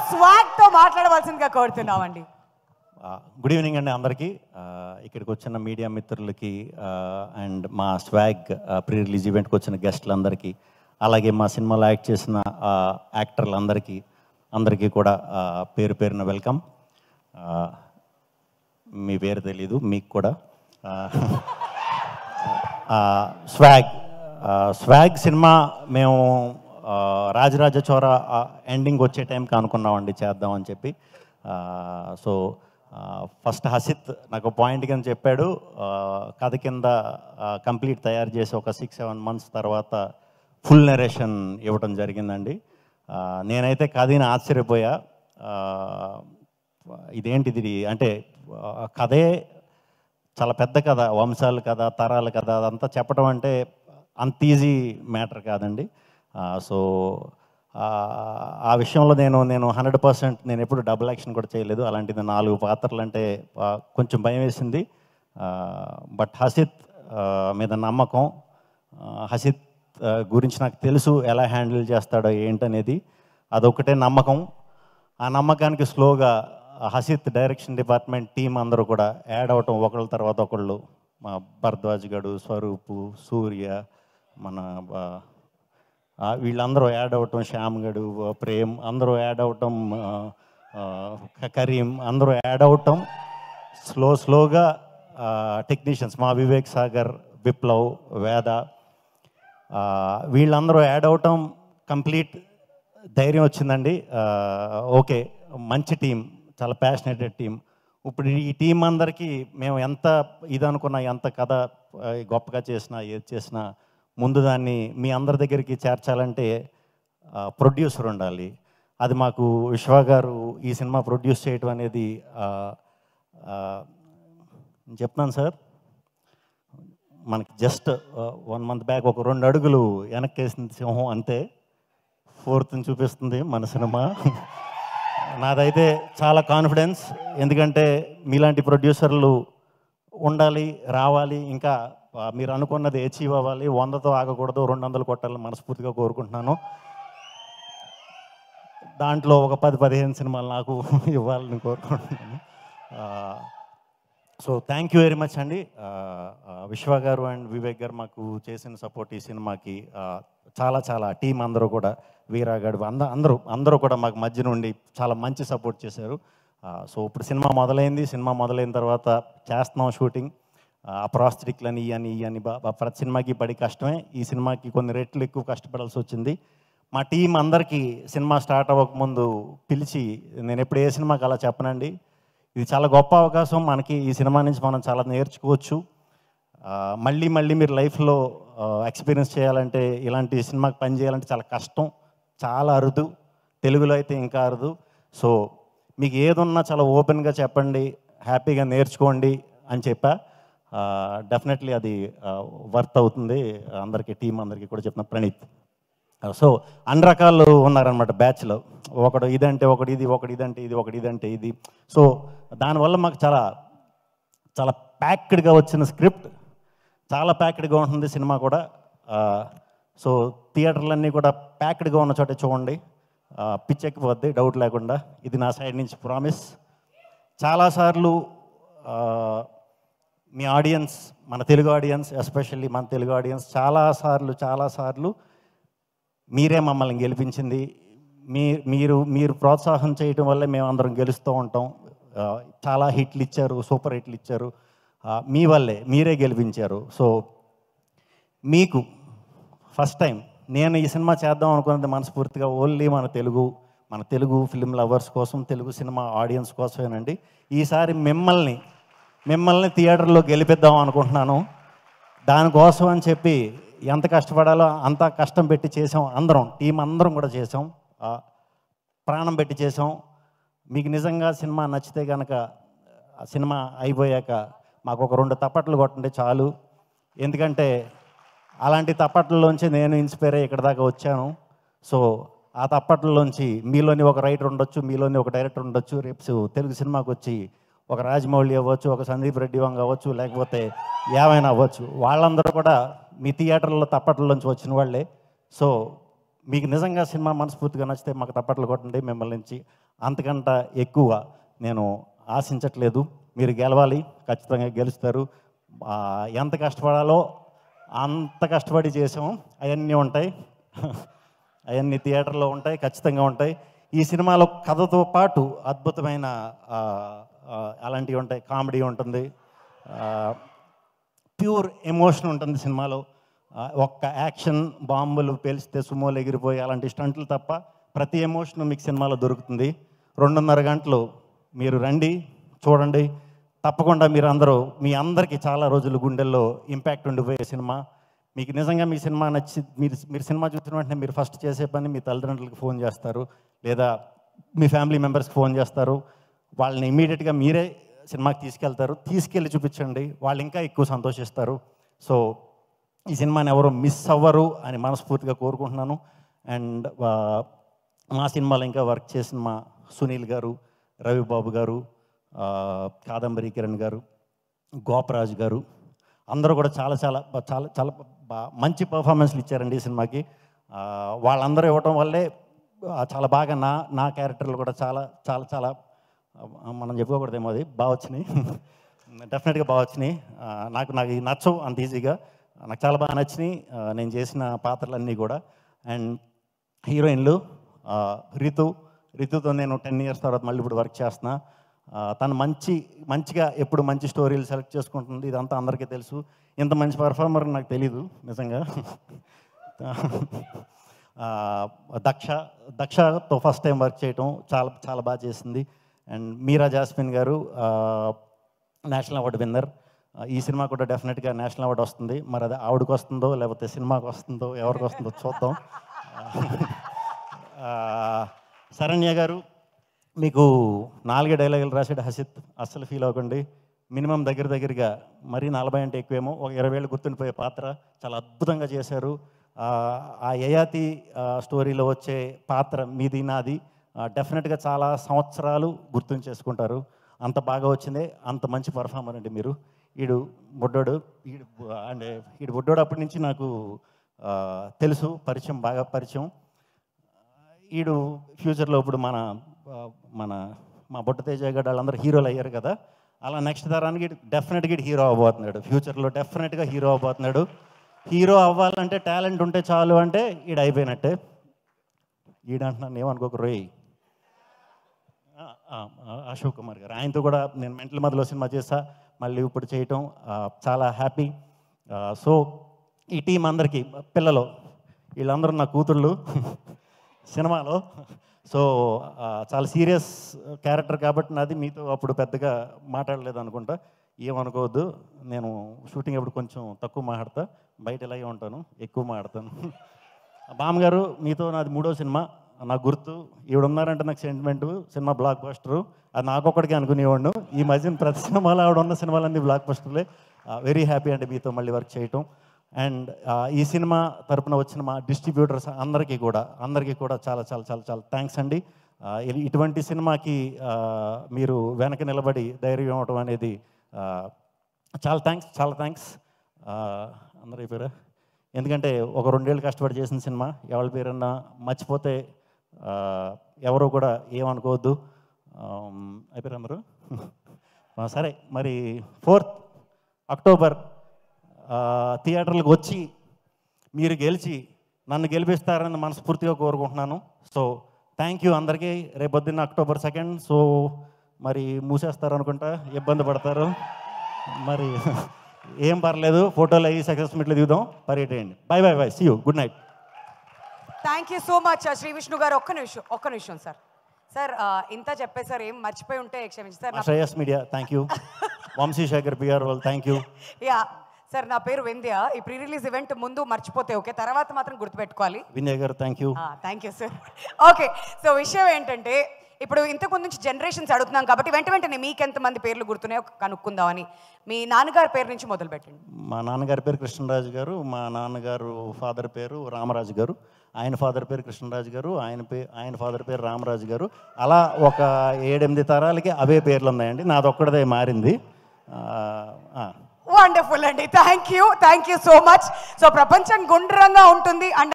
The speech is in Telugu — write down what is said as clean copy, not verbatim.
స్వాగ్తో మాట్లాడవలసిందిగా కోరుతున్నామండి. గుడ్ ఈవినింగ్ అండి అందరికీ. ఇక్కడికి వచ్చిన మీడియా మిత్రులకి అండ్ మా స్వాగ్ ప్రీ రిలీజ్ ఈవెంట్కి వచ్చిన గెస్టులందరికీ, అలాగే మా సినిమాలో యాక్ట్ చేసిన అందరికీ కూడా పేరు పేరున వెల్కమ్. మీ పేరు తెలీదు మీకు కూడా. స్వాగ్ సినిమా మేము రాజరాజ చోర ఎండింగ్ వచ్చే టైంకి అనుకున్నామండి చేద్దామని చెప్పి. సో ఫస్ట్ హసిత్ నాకు పాయింట్ కింద చెప్పాడు, కథ కింద కంప్లీట్ తయారు చేసి ఒక 6-7 మంత్స్ తర్వాత ఫుల్ నెరేషన్ ఇవ్వడం జరిగిందండి. నేనైతే కథని ఆశ్చర్యపోయా. ఇదేంటిది అంటే కథే చాలా పెద్ద కథ, వంశాల కథ, తరాల కథ, అదంతా చెప్పడం అంటే అంత ఈజీ మ్యాటర్ కాదండి. సో ఆ విషయంలో నేను 100% నేను ఎప్పుడు డబుల్ యాక్షన్ కూడా చేయలేదు. అలాంటిది 4 పాత్రలు అంటే కొంచెం భయం వేసింది. బట్ హసిత్ మీద నమ్మకం, హసిత్ గురించి నాకు తెలుసు ఎలా హ్యాండిల్ చేస్తాడో ఏంటనేది, అదొకటే నమ్మకం. ఆ నమ్మకానికి స్లోగా హసిత్ డైరెక్షన్ డిపార్ట్మెంట్ టీం అందరూ కూడా యాడ్ అవటం, ఒకళ్ళ తర్వాత ఒకళ్ళు. మా భరద్వాజ్ గడు, స్వరూపు, సూర్య, మన వీళ్ళందరూ యాడ్ అవటం, శ్యామ్ గడు, ప్రేమ్ అందరూ యాడ్ అవటం, కరీం అందరూ యాడ్ అవటం, స్లోగా టెక్నీషియన్స్ మా వివేక్ సాగర్, విప్లవ్, వేద వీళ్ళందరూ యాడ్ అవటం కంప్లీట్ ధైర్యం వచ్చిందండి. ఓకే, మంచి టీం, చాలా ప్యాషనేటెడ్ టీం. ఇప్పుడు ఈ టీం అందరికీ మేము ఎంత ఇది అనుకున్నా, ఎంత కథ గొప్పగా చేసినా, ఏది చేసినా ముందు దాన్ని మీ అందరి దగ్గరికి చేర్చాలంటే ప్రొడ్యూసర్ ఉండాలి. అది మాకు విశ్వ గారు ఈ సినిమా ప్రొడ్యూస్ చేయటం అనేది చెప్తున్నాను సార్, మనకి జస్ట్ 1 month బ్యాక్ ఒక 2 అడుగులు వెనక్కేసింది సింహం, అంతే 4th చూపిస్తుంది మన సినిమా. నాదైతే చాలా కాన్ఫిడెన్స్, ఎందుకంటే మీలాంటి ప్రొడ్యూసర్లు ఉండాలి, రావాలి, ఇంకా మీరు అనుకున్నది అచీవ్ అవ్వాలి. 100తో ఆగకూడదు, 200 కొట్టాలని మనస్ఫూర్తిగా కోరుకుంటున్నాను. దాంట్లో ఒక 10-15 సినిమాలు నాకు ఇవ్వాలని కోరుకుంటున్నాను. So thank you very much అండి. విశ్వ గారు అండ్ వివేక్ గారు మాకు చేసిన సపోర్ట్ ఈ సినిమాకి చాలా టీం అందరూ కూడా, వీరాగాడు అందరూ కూడా మాకు మధ్య నుండి చాలా మంచి సపోర్ట్ చేశారు. సో ఇప్పుడు సినిమా మొదలైంది. సినిమా మొదలైన తర్వాత చేస్తున్నాం షూటింగ్. ఆ ప్రాస్థెటిక్లని ఇవన్నీ ప్రతి సినిమాకి పడి కష్టమే. ఈ సినిమాకి కొన్ని రెట్లు ఎక్కువ కష్టపడాల్సి వచ్చింది. మా టీం అందరికీ సినిమా స్టార్ట్ అవ్వకముందు పిలిచి, నేను ఎప్పుడు ఏ సినిమాకి అలా చెప్పనండి, ఇది చాలా గొప్ప అవకాశం మనకి, ఈ సినిమా నుంచి మనం చాలా నేర్చుకోవచ్చు. మళ్ళీ మీరు లైఫ్లో ఎక్స్పీరియన్స్ చేయాలంటే, ఇలాంటి సినిమాకి పని చేయాలంటే చాలా కష్టం, చాలా అరుదు, తెలుగులో అయితే ఇంకా అరుదు. సో మీకు ఏదున్నా చాలా ఓపెన్గా చెప్పండి, హ్యాపీగా నేర్చుకోండి అని చెప్పా. డెఫినెట్లీ అది వర్త్ అవుతుంది అందరికీ, టీం అందరికీ కూడా చెప్తున్నా. ప్రణీత్. సో అన్ని రకాలు ఉన్నారనమాట బ్యాచ్లో, ఒకడు ఇదంటే ఒకటి ఇది, ఒకటి ఇదంటే ఇది, ఒకటి ఇదంటే ఇది. సో దానివల్ల మాకు చాలా ప్యాక్డ్గా వచ్చిన స్క్రిప్ట్, చాలా ప్యాక్డ్గా ఉంటుంది సినిమా కూడా. సో థియేటర్లన్నీ కూడా ప్యాక్డ్గా ఉన్న చోటే చూడండి, పిచ్చెక్కిపోద్ది డౌట్ లేకుండా. ఇది నా సైడ్ నుంచి ప్రామిస్. చాలాసార్లు మీ ఆడియన్స్, మన తెలుగు ఆడియన్స్, ఎస్పెషల్లీ మన తెలుగు ఆడియన్స్ చాలాసార్లు మీరే మమ్మల్ని గెలిపించింది. మీరు ప్రోత్సాహం చేయటం వల్లే మేము అందరం గెలుస్తూ ఉంటాం. చాలా హిట్లు ఇచ్చారు, సూపర్ హిట్లు ఇచ్చారు, మీ వల్లే, మీరే గెలిపించారు. సో మీకు ఫస్ట్ టైం నేను ఈ సినిమా చేద్దాం అనుకున్నది మనస్ఫూర్తిగా ఓన్లీ మన తెలుగు ఫిల్మ్ లవర్స్ కోసం, తెలుగు సినిమా ఆడియన్స్ కోసమేనండి. ఈసారి మిమ్మల్ని థియేటర్లో గెలిపిద్దాం అనుకుంటున్నాను. దానికోసం అని చెప్పి ఎంత కష్టపడాలో అంత కష్టం పెట్టి చేసాం. టీం అందరం కూడా చేసాం, ప్రాణం పెట్టి చేసాం. మీకు నిజంగా సినిమా నచ్చితే కనుక, సినిమా అయిపోయాక మాకు ఒక 2 తప్పట్లు కొట్టండి చాలు. ఎందుకంటే అలాంటి తప్పట్లలోంచి నేను ఇన్స్పైర్ అయ్యి ఇక్కడ దాకా వచ్చాను. సో ఆ తప్పట్లలోంచి మీలోని ఒక రైటర్ ఉండొచ్చు, మీలోని ఒక డైరెక్టర్ ఉండొచ్చు. రేపు తెలుగు సినిమాకి వచ్చి ఒక రాజమౌళి అవ్వచ్చు, ఒక సందీప్ రెడ్డి వంగ అవ్వచ్చు, లేకపోతే ఏమైనా అవ్వచ్చు. వాళ్ళందరూ కూడా మీ థియేటర్లో తప్పట్లలోంచి వచ్చిన వాళ్ళే. సో మీకు నిజంగా సినిమా మనస్ఫూర్తిగా నచ్చితే మాకు తప్పట్లు కొట్టండి. మిమ్మల్ని నుంచి అంతకంట ఎక్కువ నేను ఆశించట్లేదు. మీరు గెలవాలి, ఖచ్చితంగా గెలుస్తారు. ఎంత కష్టపడాలో అంత కష్టపడి చేసాము. అవన్నీ ఉంటాయి, అవన్నీ థియేటర్లో ఉంటాయి, ఖచ్చితంగా ఉంటాయి. ఈ సినిమాలో కథతో పాటు అద్భుతమైన అలాంటివి ఉంటాయి. కామెడీ ఉంటుంది, ప్యూర్ ఎమోషన్ ఉంటుంది సినిమాలో. ఒక్క యాక్షన్ బాంబులు పేలిస్తే సుమోలు ఎగిరిపోయి అలాంటి స్టంట్లు తప్ప ప్రతి ఎమోషన్ మీకు సినిమాలో దొరుకుతుంది. 2.5 గంటలు మీరు రండి, చూడండి. తప్పకుండా మీరు అందరూ, మీ అందరికీ చాలా రోజులు గుండెల్లో ఇంపాక్ట్ ఉండిపోయే సినిమా. మీకు నిజంగా మీ సినిమా నచ్చి మీరు సినిమా చూసిన వెంటనే మీరు ఫస్ట్ చేసే పని మీ తల్లిదండ్రులకు ఫోన్ చేస్తారు, లేదా మీ ఫ్యామిలీ మెంబర్స్కి ఫోన్ చేస్తారు. వాళ్ళని ఇమీడియట్గా మీరే సినిమాకి తీసుకెళ్ళి చూపించండి, వాళ్ళు ఇంకా ఎక్కువ సంతోషిస్తారు. సో ఈ సినిమాని ఎవరు మిస్ అవ్వరు అని మనస్ఫూర్తిగా కోరుకుంటున్నాను. అండ్ మా సినిమాలో ఇంకా వర్క్ చేసిన మా సునీల్ గారు, రవిబాబు గారు, కాదంబరి కిరణ్ గారు, గోపరాజు గారు అందరూ కూడా చాలా చాలా చాలా చాలా మంచి పర్ఫార్మెన్స్లు ఇచ్చారండి ఈ సినిమాకి. వాళ్ళందరూ ఇవ్వటం వల్లే చాలా బాగా నా క్యారెక్టర్లు కూడా చాలా చాలా చాలా మనం చెప్పుకోకూడదేమో, అది బాగా వచ్చినాయి. డెఫినెట్గా బాగా వచ్చినాయి. నాకు నచ్చవు అంత ఈజీగా, నాకు చాలా బాగా నచ్చినాయి నేను చేసిన పాత్రలన్నీ కూడా. అండ్ హీరోయిన్లు రితుతో నేను 10 years తర్వాత మళ్ళీ ఇప్పుడు వర్క్ చేస్తున్నా. తను మంచిగా ఎప్పుడు మంచి స్టోరీలు సెలెక్ట్ చేసుకుంటుంది, ఇదంతా అందరికీ తెలుసు. ఇంత మంచి పర్ఫార్మర్ నాకు తెలీదు నిజంగా. దక్షతో ఫస్ట్ టైం వర్క్ చేయటం చాలా చాలా బాగా చేసింది. అండ్ మీరా జాస్మిన్ గారు నేషనల్ అవార్డు విన్నర్. ఈ సినిమా కూడా డెఫినెట్గా నేషనల్ అవార్డు వస్తుంది. మరి అది ఆవిడకి వస్తుందో లేకపోతే సినిమాకి వస్తుందో ఎవరికి వస్తుందో చూద్దాం. శరణ్య గారు మీకు 4 డైలాగులు రాసాడు హసిత్, అస్సలు ఫీల్ అవ్వకండి. మినిమం దగ్గరగా మరీ 40 అంటే ఎక్కువేమో, ఒక 20 ఏళ్ళు గుర్తుండిపోయే పాత్ర చాలా అద్భుతంగా చేశారు. ఆ యయాతి స్టోరీలో వచ్చే పాత్ర మీది నాది డెఫినెట్గా చాలా సంవత్సరాలు గుర్తుంచేసుకుంటారు. అంత బాగా వచ్చిందే, అంత మంచి పర్ఫార్మర్ అండి మీరు. ఈడు బుడ్డోడు అప్పటి నుంచి నాకు తెలుసు, బాగా పరిచయం. ఈడు ఫ్యూచర్లో ఇప్పుడు మా బొట్ట తేజ గారు వాళ్ళందరూ హీరోలు అయ్యారు కదా, అలా నెక్స్ట్ తరానికి డెఫినెట్గా హీరో అవ్వబోతున్నాడు. ఫ్యూచర్లో డెఫినెట్గా హీరో అవ్వబోతున్నాడు. హీరో అవ్వాలంటే టాలెంట్ ఉంటే చాలు అంటే ఈడు అయిపోయినట్టే. ఈడంటున్నాను ఏమనుకోక రోయ్, అశోక్ కుమార్ గారు, ఆయనతో కూడా నేను మెంటల్ మధ్యలో సినిమా చేసా, మళ్ళీ ఇప్పుడు చేయటం చాలా హ్యాపీ. సో ఈ టీం అందరికీ, పిల్లలు వీళ్ళందరూ నా కూతుళ్ళు సినిమాలో. సో చాలా సీరియస్ క్యారెక్టర్ కాబట్టి నాది, మీతో అప్పుడు పెద్దగా మాట్లాడలేదు అనుకుంటా, ఏమనుకోవద్దు. నేను షూటింగ్ అప్పుడు కొంచెం తక్కువ మాట్లాడతా, బయట ఇలాగే ఉంటాను, ఎక్కువ మాట్లాడతాను. బామ్మగారు మీతో నాది 3వ సినిమా, నాకు గుర్తు. ఈవిడ ఉన్నారంటే నాకు సెంటిమెంటు. సినిమా బ్లాక్ బస్టరు, అది నాకొక్కడికే అనుకునేవాడు. ఈ మధ్యన ప్రతి సినిమాలో ఆవిడ ఉన్న సినిమాలన్నీ బ్లాక్ బస్టర్లే. వెరీ హ్యాపీ అండి మీతో మళ్ళీ వర్క్ చేయటం. అండ్ ఈ సినిమా తరపున వచ్చిన మా డిస్ట్రిబ్యూటర్స్ అందరికీ కూడా చాలా చాలా చాలా చాలా థ్యాంక్స్ అండి. ఇటువంటి సినిమాకి మీరు వెనక నిలబడి ధైర్యం ఇవ్వటం అనేది చాలా థ్యాంక్స్. అందరూ అయిపోయారా? ఎందుకంటే ఒక 2 ఏళ్ళు కష్టపడి చేసిన సినిమా, ఎవరి పేరన్నా మర్చిపోతే ఎవరు కూడా ఏమనుకోవద్దు. అయిపోయారు అందరూ? సరే, మరి 4th అక్టోబర్ థియేటర్లకు వచ్చి మీరు గెలిచి నన్ను గెలిపిస్తారని మనస్ఫూర్తిగా కోరుకుంటున్నాను. సో థ్యాంక్ యూ అందరికీ. రేపొద్దున్న October 2nd. సో మరి మూసేస్తారనుకుంటా, ఇబ్బంది పడతారు, మరి ఏం పర్లేదు, ఫోటోలు అయ్యి సక్సెస్ మీట్లు దిగుదాం, పర్యటేయండి. Bye, see you, good night. Thank you so much Shri Vishnu గారు. ఒక్క నిమిషం సార్, ఇంత చెప్పేసారు, ఏం మర్చిపోయి ఉంటే క్షమించి sir. Shreyas media thank you, Vamsi Shekar PR వాళ్ళు థ్యాంక్ యూ. యా సార్, నా పేరు వింధ్య. ఈ ప్రీ రిలీజ్ ఈవెంట్ ముందు మర్చిపోతే ఓకే, తర్వాత మాత్రం గుర్తుపెట్టుకోవాలి. వినయ్ గారు thank you. Thank you sir. Okay, so విషయం ఏంటంటే, ఇప్పుడు ఇంతకు నుంచి జనరేషన్స్ అడుగుతున్నాం కాబట్టి వెంటనే మీకు ఎంతమంది పేర్లు గుర్తున్నాయో కనుక్కుందామని. మీ నాన్నగారి పేరు నుంచి మొదలు పెట్టండి. మా నాన్నగారి పేరు కృష్ణరాజు గారు, మా నాన్నగారు ఫాదర్ పేరు రామరాజు గారు, ఆయన ఫాదర్ పేరు కృష్ణరాజు గారు, ఆయన ఫాదర్ పేరు రామరాజు గారు. అలా ఒక 7-8 తరాలకి అవే పేర్లు ఉన్నాయండి, నాదొక్కడదే మారింది. వండర్ఫుల్ అండి, thank you so much. So ప్రపంచం గుండ్రంగా ఉంటుంది అండ్